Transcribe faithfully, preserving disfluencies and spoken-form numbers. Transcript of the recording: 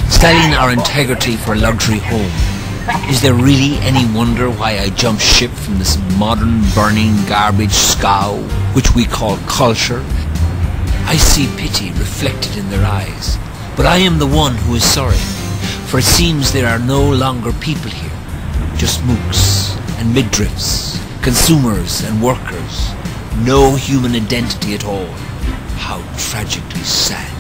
selling our integrity for a luxury home. Is there really any wonder why I jump ship from this modern burning garbage scow which we call culture? I see pity reflected in their eyes, but I am the one who is sorry, for it seems there are no longer people here, just mooks and midriffs, consumers and workers, no human identity at all. How tragically sad.